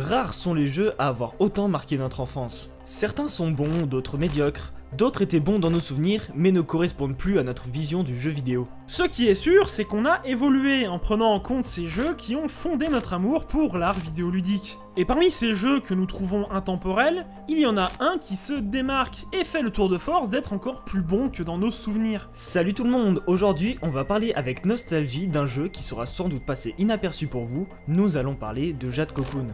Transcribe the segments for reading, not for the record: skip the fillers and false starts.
Rares sont les jeux à avoir autant marqué notre enfance. Certains sont bons, d'autres médiocres. D'autres étaient bons dans nos souvenirs, mais ne correspondent plus à notre vision du jeu vidéo. Ce qui est sûr, c'est qu'on a évolué en prenant en compte ces jeux qui ont fondé notre amour pour l'art vidéoludique. Et parmi ces jeux que nous trouvons intemporels, il y en a un qui se démarque et fait le tour de force d'être encore plus bon que dans nos souvenirs. Salut tout le monde, aujourd'hui on va parler avec nostalgie d'un jeu qui sera sans doute passé inaperçu pour vous, nous allons parler de Jade Cocoon.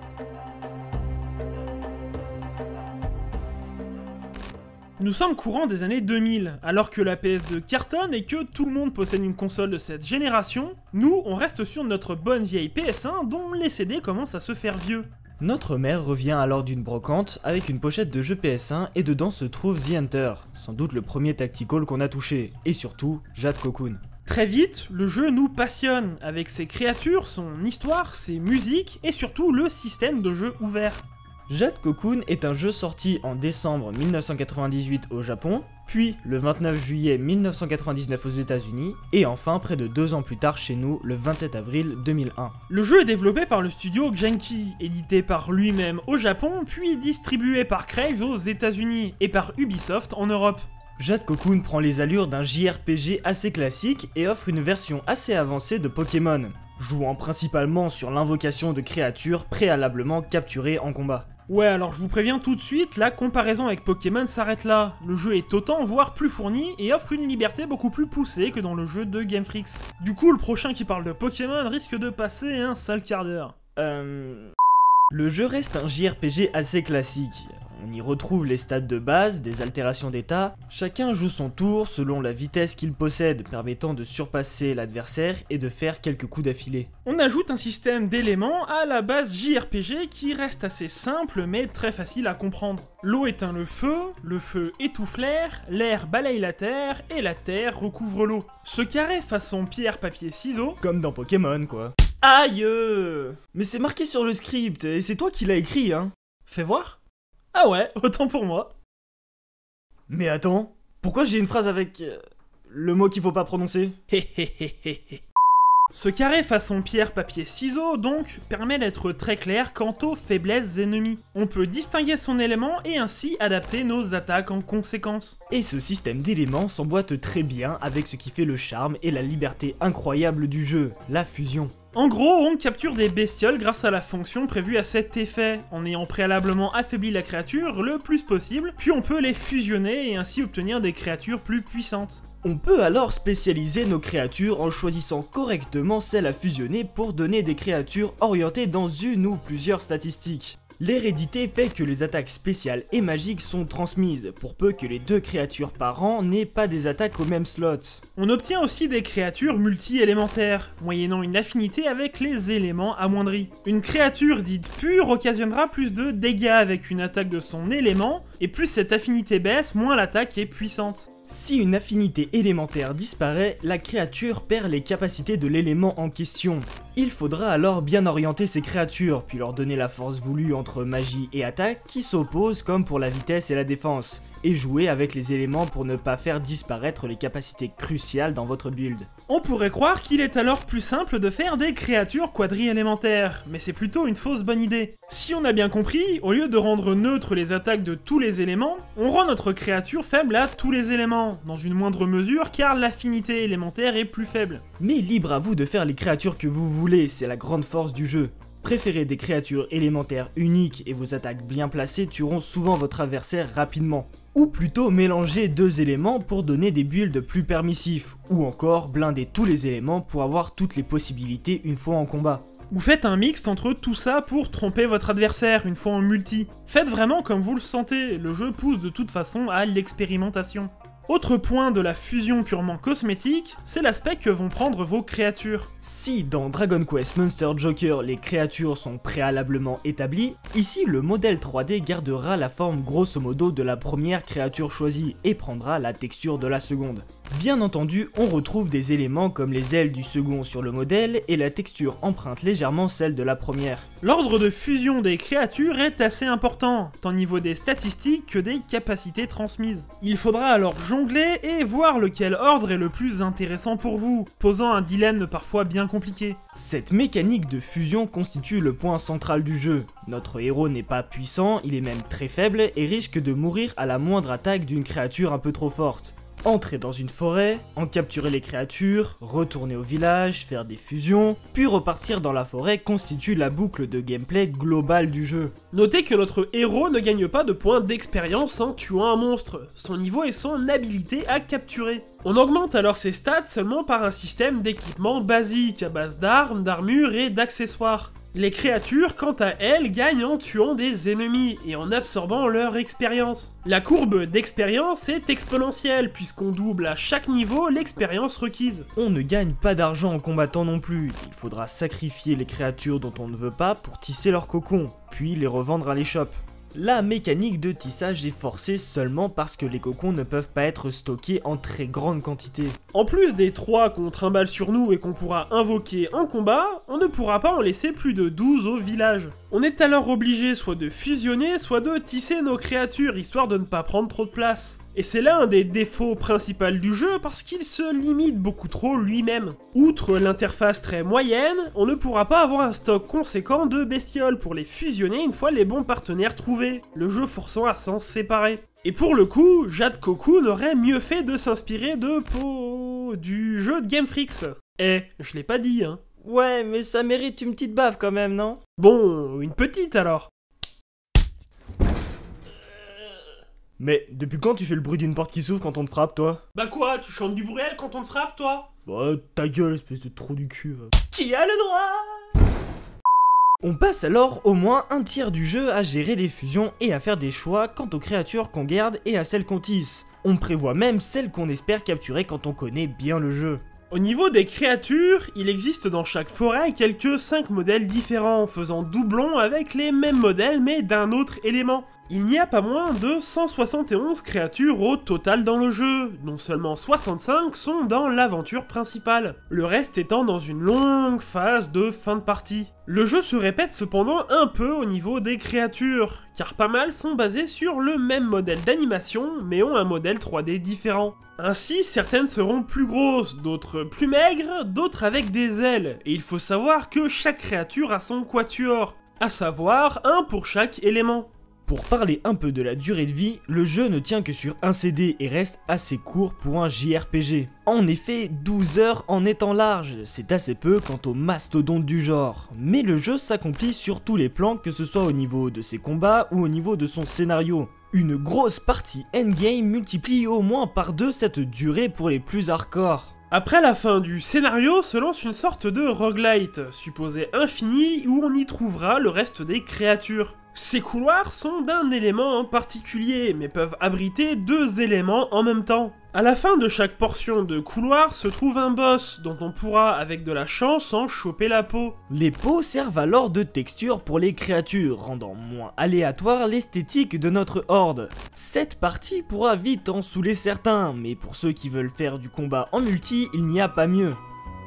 Nous sommes courant des années 2000, alors que la PS2 cartonne et que tout le monde possède une console de cette génération, nous on reste sur notre bonne vieille PS1 dont les CD commencent à se faire vieux. Notre mère revient alors d'une brocante avec une pochette de jeu PS1 et dedans se trouve The Hunter, sans doute le premier tactical qu'on a touché, et surtout Jade Cocoon. Très vite, le jeu nous passionne, avec ses créatures, son histoire, ses musiques et surtout le système de jeu ouvert. Jade Cocoon est un jeu sorti en décembre 1998 au Japon, puis le 29 juillet 1999 aux États-Unis, et enfin près de 2 ans plus tard chez nous, le 27 avril 2001. Le jeu est développé par le studio Genki, édité par lui-même au Japon, puis distribué par Craves aux États-Unis et par Ubisoft en Europe. Jade Cocoon prend les allures d'un JRPG assez classique et offre une version assez avancée de Pokémon, jouant principalement sur l'invocation de créatures préalablement capturées en combat. Ouais, alors je vous préviens tout de suite, la comparaison avec Pokémon s'arrête là. Le jeu est autant, voire plus fourni, et offre une liberté beaucoup plus poussée que dans le jeu de Game Freak. Du coup, le prochain qui parle de Pokémon risque de passer un sale quart d'heure. Le jeu reste un JRPG assez classique. On y retrouve les stats de base, des altérations d'état, chacun joue son tour selon la vitesse qu'il possède, permettant de surpasser l'adversaire et de faire quelques coups d'affilée. On ajoute un système d'éléments à la base JRPG qui reste assez simple mais très facile à comprendre. L'eau éteint le feu étouffe l'air balaye la terre et la terre recouvre l'eau. Ce carré façon pierre, papier, ciseaux... Comme dans Pokémon quoi. Aïe! Mais c'est marqué sur le script, et c'est toi qui l'as écrit hein. Fais voir. Ah ouais, autant pour moi. Mais attends, pourquoi j'ai une phrase avec le mot qu'il faut pas prononcer? Ce carré façon pierre, papier, ciseaux, donc, permet d'être très clair quant aux faiblesses ennemies. On peut distinguer son élément et ainsi adapter nos attaques en conséquence. Et ce système d'éléments s'emboîte très bien avec ce qui fait le charme et la liberté incroyable du jeu, la fusion. En gros, on capture des bestioles grâce à la fonction prévue à cet effet, en ayant préalablement affaibli la créature le plus possible, puis on peut les fusionner et ainsi obtenir des créatures plus puissantes. On peut alors spécialiser nos créatures en choisissant correctement celles à fusionner pour donner des créatures orientées dans une ou plusieurs statistiques. L'hérédité fait que les attaques spéciales et magiques sont transmises, pour peu que les 2 créatures par rang n'aient pas des attaques au même slot. On obtient aussi des créatures multi-élémentaires, moyennant une affinité avec les éléments amoindris. Une créature dite pure occasionnera plus de dégâts avec une attaque de son élément, et plus cette affinité baisse, moins l'attaque est puissante. Si une affinité élémentaire disparaît, la créature perd les capacités de l'élément en question. Il faudra alors bien orienter ces créatures, puis leur donner la force voulue entre magie et attaque qui s'opposent comme pour la vitesse et la défense, et jouer avec les éléments pour ne pas faire disparaître les capacités cruciales dans votre build. On pourrait croire qu'il est alors plus simple de faire des créatures quadri-élémentaires, mais c'est plutôt une fausse bonne idée. Si on a bien compris, au lieu de rendre neutres les attaques de tous les éléments, on rend notre créature faible à tous les éléments, dans une moindre mesure car l'affinité élémentaire est plus faible. Mais libre à vous de faire les créatures que vous voulez, c'est la grande force du jeu. Préférez des créatures élémentaires uniques et vos attaques bien placées tueront souvent votre adversaire rapidement. Ou plutôt mélanger 2 éléments pour donner des builds plus permissifs, ou encore blinder tous les éléments pour avoir toutes les possibilités une fois en combat. Ou faites un mixte entre tout ça pour tromper votre adversaire une fois en multi. Faites vraiment comme vous le sentez, le jeu pousse de toute façon à l'expérimentation. Autre point de la fusion purement cosmétique, c'est l'aspect que vont prendre vos créatures. Si dans Dragon Quest Monster Joker les créatures sont préalablement établies, ici le modèle 3D gardera la forme grosso modo de la première créature choisie et prendra la texture de la seconde. Bien entendu, on retrouve des éléments comme les ailes du second sur le modèle et la texture emprunte légèrement celle de la première. L'ordre de fusion des créatures est assez important, tant au niveau des statistiques que des capacités transmises. Il faudra alors jongler et voir lequel ordre est le plus intéressant pour vous, posant un dilemme parfois bien compliqué. Cette mécanique de fusion constitue le point central du jeu. Notre héros n'est pas puissant, il est même très faible et risque de mourir à la moindre attaque d'une créature un peu trop forte. Entrer dans une forêt, en capturer les créatures, retourner au village, faire des fusions, puis repartir dans la forêt constitue la boucle de gameplay globale du jeu. Notez que notre héros ne gagne pas de points d'expérience en tuant un monstre, son niveau et son habilité à capturer. On augmente alors ses stats seulement par un système d'équipement basique à base d'armes, d'armures et d'accessoires. Les créatures, quant à elles, gagnent en tuant des ennemis et en absorbant leur expérience. La courbe d'expérience est exponentielle puisqu'on double à chaque niveau l'expérience requise. On ne gagne pas d'argent en combattant non plus, il faudra sacrifier les créatures dont on ne veut pas pour tisser leur cocon, puis les revendre à l'échoppe. La mécanique de tissage est forcée seulement parce que les cocons ne peuvent pas être stockés en très grande quantité. En plus des 3 qu'on trimballe sur nous et qu'on pourra invoquer en combat, on ne pourra pas en laisser plus de 12 au village. On est alors obligé soit de fusionner, soit de tisser nos créatures, histoire de ne pas prendre trop de place. Et c'est là un des défauts principaux du jeu parce qu'il se limite beaucoup trop lui-même. Outre l'interface très moyenne, on ne pourra pas avoir un stock conséquent de bestioles pour les fusionner une fois les bons partenaires trouvés, le jeu forçant à s'en séparer. Et pour le coup, Jade Cocoon aurait mieux fait de s'inspirer du jeu de Game Freak. Je l'ai pas dit, hein. Ouais, mais ça mérite une petite baffe quand même, non? Bon, une petite alors. Mais depuis quand tu fais le bruit d'une porte qui s'ouvre quand on te frappe, toi? Bah quoi, tu chantes du bruel quand on te frappe, toi? Bah ta gueule, espèce de trou du cul. Qui a le droit? On passe alors au moins un tiers du jeu à gérer les fusions et à faire des choix quant aux créatures qu'on garde et à celles qu'on tisse. On prévoit même celles qu'on espère capturer quand on connaît bien le jeu. Au niveau des créatures, il existe dans chaque forêt quelques 5 modèles différents, faisant doublon avec les mêmes modèles mais d'un autre élément. Il n'y a pas moins de 171 créatures au total dans le jeu, dont seulement 65 sont dans l'aventure principale, le reste étant dans une longue phase de fin de partie. Le jeu se répète cependant un peu au niveau des créatures, car pas mal sont basées sur le même modèle d'animation, mais ont un modèle 3D différent. Ainsi, certaines seront plus grosses, d'autres plus maigres, d'autres avec des ailes, et il faut savoir que chaque créature a son quatuor, à savoir un pour chaque élément. Pour parler un peu de la durée de vie, le jeu ne tient que sur un CD et reste assez court pour un JRPG. En effet, 12 heures en étant large, c'est assez peu quant au mastodonte du genre. Mais le jeu s'accomplit sur tous les plans, que ce soit au niveau de ses combats ou au niveau de son scénario. Une grosse partie endgame multiplie au moins par 2 cette durée pour les plus hardcore. Après la fin du scénario se lance une sorte de roguelite, supposé infini, où on y trouvera le reste des créatures. Ces couloirs sont d'un élément en particulier, mais peuvent abriter 2 éléments en même temps. À la fin de chaque portion de couloir se trouve un boss, dont on pourra, avec de la chance, en choper la peau. Les peaux servent alors de texture pour les créatures, rendant moins aléatoire l'esthétique de notre horde. Cette partie pourra vite en saouler certains, mais pour ceux qui veulent faire du combat en multi, il n'y a pas mieux.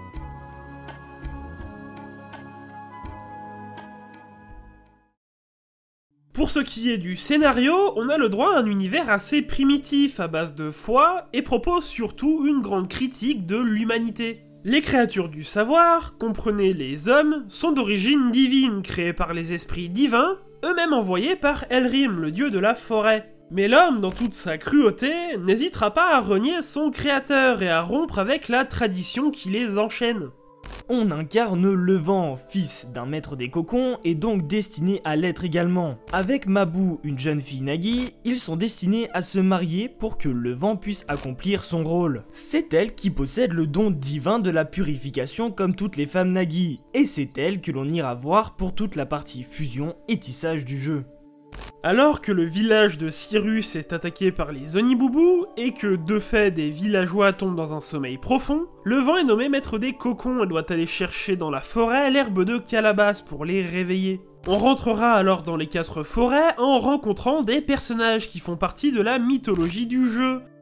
Pour ce qui est du scénario, on a le droit à un univers assez primitif à base de foi et propose surtout une grande critique de l'humanité. Les créatures du savoir, comprenez les hommes, sont d'origine divine, créées par les esprits divins, eux-mêmes envoyés par Elrim, le dieu de la forêt. Mais l'homme, dans toute sa cruauté, n'hésitera pas à renier son créateur et à rompre avec la tradition qui les enchaîne. On incarne le vent, fils d'un maître des cocons, et donc destiné à l'être également. Avec Mabou, une jeune fille Nagi, ils sont destinés à se marier pour que le vent puisse accomplir son rôle. C'est elle qui possède le don divin de la purification comme toutes les femmes Nagi, et c'est elle que l'on ira voir pour toute la partie fusion et tissage du jeu. Alors que le village de Cyrus est attaqué par les Oniboubou et que de fait des villageois tombent dans un sommeil profond, le vent est nommé maître des cocons et doit aller chercher dans la forêt l'herbe de calebasse pour les réveiller. On rentrera alors dans les 4 forêts en rencontrant des personnages qui font partie de la mythologie du jeu,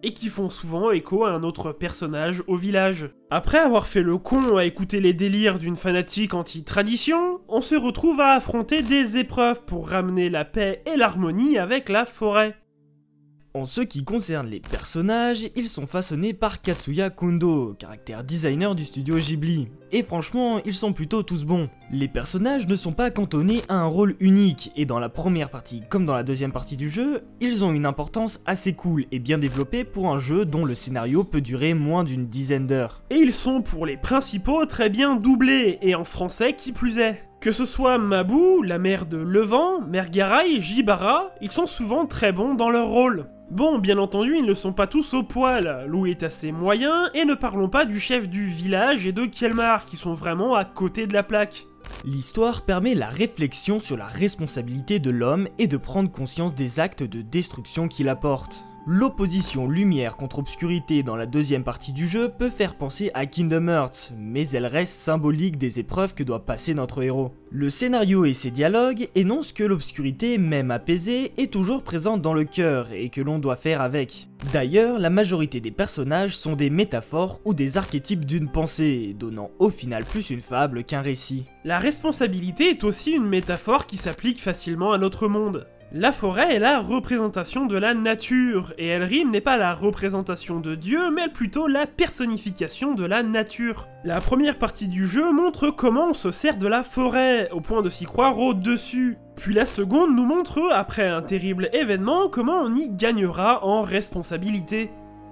et qui font souvent écho à un autre personnage au village. Après avoir fait le con à écouter les délires d'une fanatique anti-tradition, on se retrouve à affronter des épreuves pour ramener la paix et l'harmonie avec la forêt. En ce qui concerne les personnages, ils sont façonnés par Katsuya Kondo, caractère designer du studio Ghibli. Et franchement, ils sont plutôt tous bons. Les personnages ne sont pas cantonnés à un rôle unique, et dans la première partie comme dans la deuxième partie du jeu, ils ont une importance assez cool et bien développée pour un jeu dont le scénario peut durer moins d'une dizaine d'heures. Et ils sont pour les principaux très bien doublés, et en français qui plus est. Que ce soit Mabou, la mère de Levent, Mère Garai, Jibara, ils sont souvent très bons dans leur rôle. Bon, bien entendu, ils ne sont pas tous au poil, Lou est assez moyen, et ne parlons pas du chef du village et de Kelmar, qui sont vraiment à côté de la plaque. L'histoire permet la réflexion sur la responsabilité de l'homme et de prendre conscience des actes de destruction qu'il apporte. L'opposition lumière contre obscurité dans la deuxième partie du jeu peut faire penser à Kingdom Hearts, mais elle reste symbolique des épreuves que doit passer notre héros. Le scénario et ses dialogues énoncent que l'obscurité, même apaisée, est toujours présente dans le cœur et que l'on doit faire avec. D'ailleurs, la majorité des personnages sont des métaphores ou des archétypes d'une pensée, donnant au final plus une fable qu'un récit. La responsabilité est aussi une métaphore qui s'applique facilement à notre monde. La forêt est la représentation de la nature, et Elrim n'est pas la représentation de Dieu, mais plutôt la personnification de la nature. La première partie du jeu montre comment on se sert de la forêt, au point de s'y croire au-dessus. Puis la seconde nous montre, après un terrible événement, comment on y gagnera en responsabilité.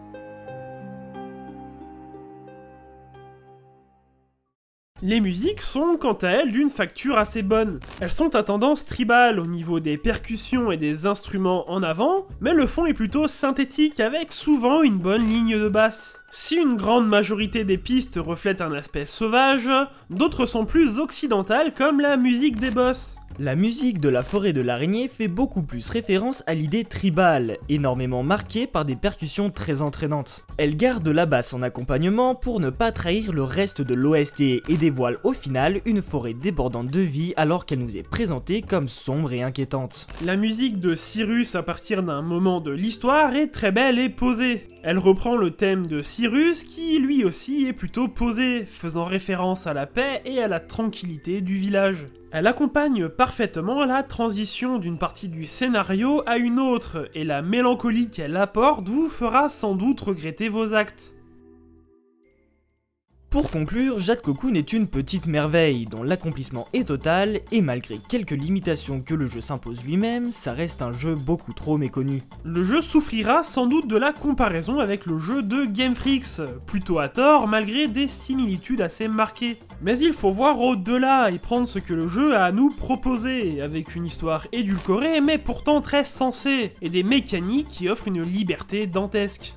Les musiques sont quant à elles d'une facture assez bonne. Elles sont à tendance tribale au niveau des percussions et des instruments en avant, mais le fond est plutôt synthétique avec souvent une bonne ligne de basse. Si une grande majorité des pistes reflètent un aspect sauvage, d'autres sont plus occidentales comme la musique des boss. La musique de la forêt de l'araignée fait beaucoup plus référence à l'idée tribale, énormément marquée par des percussions très entraînantes. Elle garde la basse en accompagnement pour ne pas trahir le reste de l'OST et dévoile au final une forêt débordante de vie alors qu'elle nous est présentée comme sombre et inquiétante. La musique de Cyrus à partir d'un moment de l'histoire est très belle et posée. Elle reprend le thème de Cyrus qui lui aussi est plutôt posé, faisant référence à la paix et à la tranquillité du village. Elle accompagne parfaitement la transition d'une partie du scénario à une autre, et la mélancolie qu'elle apporte vous fera sans doute regretter vos actes. Pour conclure, Jade Cocoon est une petite merveille, dont l'accomplissement est total, et malgré quelques limitations que le jeu s'impose lui-même, ça reste un jeu beaucoup trop méconnu. Le jeu souffrira sans doute de la comparaison avec le jeu de Game Freak, plutôt à tort malgré des similitudes assez marquées. Mais il faut voir au-delà et prendre ce que le jeu a à nous proposer, avec une histoire édulcorée mais pourtant très sensée, et des mécaniques qui offrent une liberté dantesque.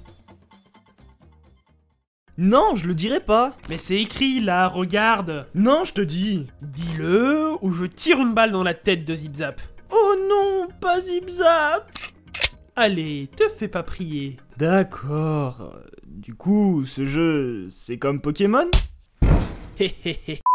Non, je le dirai pas. Mais c'est écrit là, regarde. Non, je te dis. Dis-le, ou je tire une balle dans la tête de Zip Zap. Oh non, pas Zip Zap. Allez, te fais pas prier. D'accord. Du coup, ce jeu, c'est comme Pokémon ? Hé hé hé.